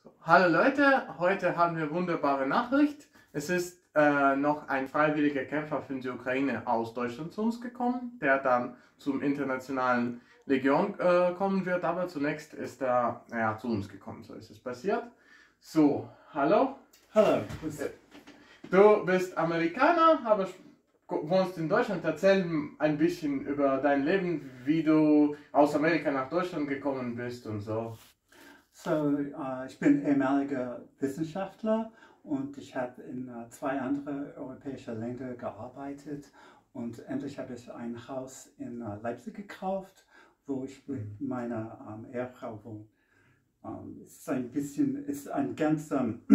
Hallo Leute, heute haben wir eine wunderbare Nachricht. Es ist noch ein freiwilliger Kämpfer für die Ukraine aus Deutschland zu uns gekommen, der dann zum internationalen Legion kommen wird, aber zunächst ist er zu uns gekommen, so ist es passiert. So, hallo. Hallo. Du bist Amerikaner, aber wohnst in Deutschland. Erzähl ein bisschen über dein Leben, wie du aus Amerika nach Deutschland gekommen bist und so. Ich bin ehemaliger Wissenschaftler und ich habe in zwei andere europäische Länder gearbeitet und endlich habe ich ein Haus in Leipzig gekauft, wo ich mit meiner Ehefrau wohne. Es ist ein ganz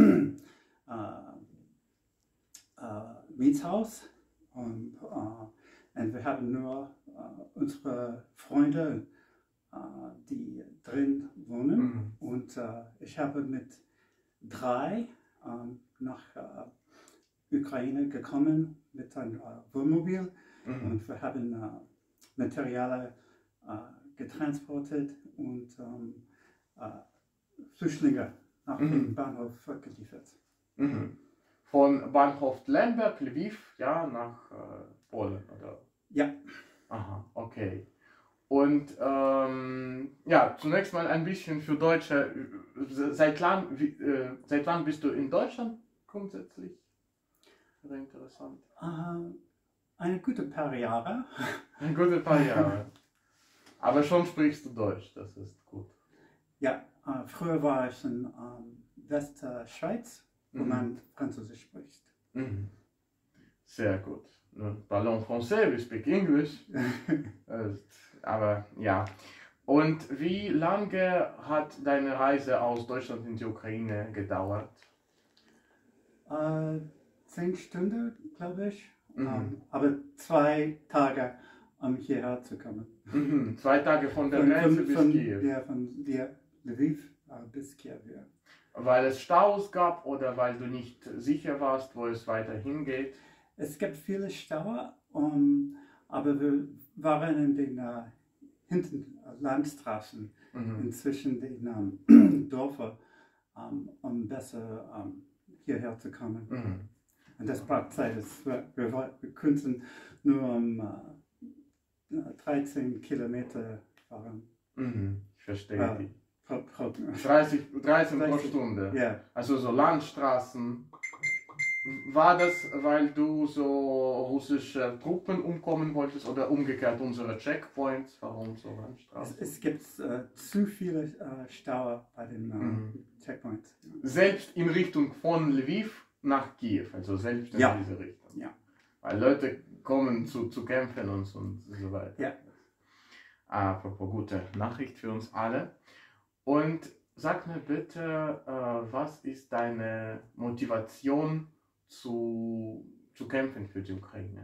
Mietshaus und wir haben nur unsere Freunde, die drin wohnen. Und ich habe mit 3 nach Ukraine gekommen mit einem Wohnmobil und wir haben Materialien getransportiert und Flüchtlinge nach dem Bahnhof geliefert. Von Bahnhof Lemberg, Lviv, ja, nach Polen, oder? Ja. Aha, okay. Und ja, zunächst mal ein bisschen für Deutsche. Seit wann bist du in Deutschland grundsätzlich? Sehr interessant. Eine gute paar Jahre. Ein gute paar Jahre. Aber schon sprichst du Deutsch, das ist gut. Ja, früher war ich in Westschweiz, wo man Französisch spricht. Sehr gut. Parlons français, we speak English. Aber ja. Und wie lange hat deine Reise aus Deutschland in die Ukraine gedauert? 10 Stunden, glaube ich. Aber 2 Tage, um hierher zu kommen. 2 Tage von der Grenze bis Kiew? Ja, von Lviv bis Kiew, ja. Weil es Staus gab oder weil du nicht sicher warst, wo es weiter hingeht? Es gibt viele Staus, aber wir waren in den hinten Landstraßen inzwischen den Dörfern, um besser hierher zu kommen. Und das braucht Zeit. Wir konnten nur 13 Kilometer fahren. Ich verstehe. 13 pro Stunde. Ja. Also so Landstraßen. War das, weil du so russische Truppen umkommen wolltest oder umgekehrt unsere Checkpoints? Warum so Landstraßen? Es gibt zu viele Staus bei den Checkpoints. Selbst in Richtung von Lviv nach Kiew, also selbst in diese Richtung. Ja. Weil Leute kommen zu kämpfen und so weiter. Ja. Apropos gute Nachricht für uns alle. Und sag mir bitte, was ist deine Motivation zu kämpfen für die Ukraine?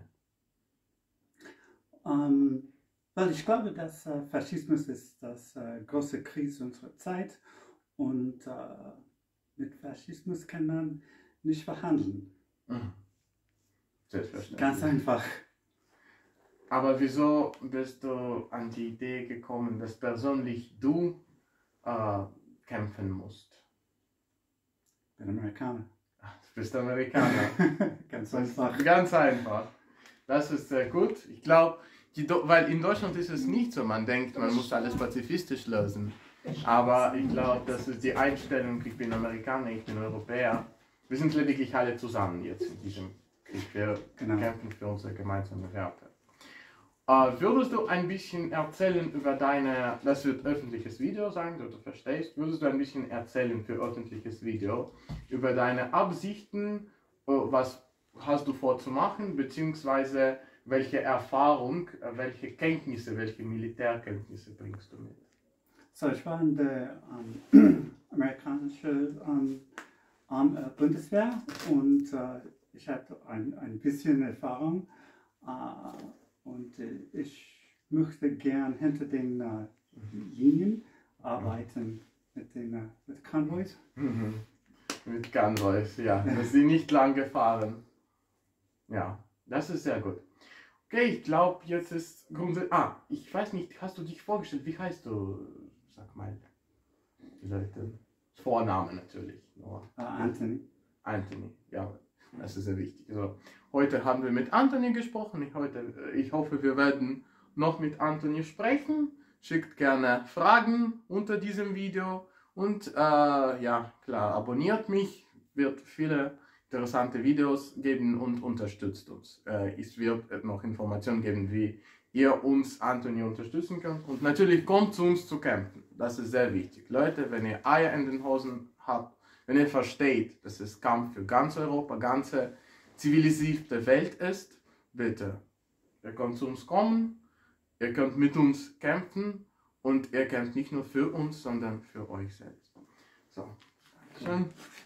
Weil ich glaube, dass Faschismus ist das große Krise unserer Zeit und mit Faschismus kann man nicht verhandeln. Selbstverständlich. Ganz einfach. Aber wieso bist du an die Idee gekommen, dass persönlich du kämpfen musst? Ich bin Amerikaner. Du bist Amerikaner. Ganz einfach. Ganz einfach. Das ist sehr gut. Ich glaube, weil in Deutschland ist es nicht so, man denkt, man muss alles pazifistisch lösen. Aber ich glaube, das ist die Einstellung, ich bin Amerikaner, ich bin Europäer. Wir sind lediglich alle zusammen jetzt in diesem Krieg. Wir kämpfen für unsere gemeinsamen Werte. Würdest du ein bisschen erzählen über deine, das wird öffentliches Video sein, du verstehst, würdest du ein bisschen erzählen für öffentliches Video über deine Absichten, was hast du vor zu machen, beziehungsweise welche Erfahrung, welche Kenntnisse, welche Militärkenntnisse bringst du mit? So, ich war in der amerikanischen Bundeswehr und ich hatte ein bisschen Erfahrung. Und ich möchte gern hinter den Linien arbeiten mit Konvois. Mit Konvois, ja. Dass sie nicht lang gefahren. Ja, das ist sehr gut. Okay, ich glaube, jetzt ist grundsätzlich. Ich weiß nicht, hast du dich vorgestellt? Wie heißt du? Sag mal. Die Leute Vorname natürlich. Nur Anthony. Anthony, ja, das ist sehr wichtig. So, heute haben wir mit Anthony gesprochen. Ich hoffe, wir werden noch mit Anthony sprechen. Schickt gerne Fragen unter diesem Video und ja, klar, abonniert mich, wird viele interessante Videos geben und unterstützt uns. Es wird noch Informationen geben, wie ihr uns, Anthony, unterstützen könnt. Und natürlich kommt zu uns zu campen. Das ist sehr wichtig. Leute, wenn ihr Eier in den Hosen habt, wenn ihr versteht, dass es Kampf für ganz Europa, ganze zivilisierte Welt ist, bitte, ihr könnt zu uns kommen, ihr könnt mit uns kämpfen und ihr kämpft nicht nur für uns, sondern für euch selbst. So, Dankeschön.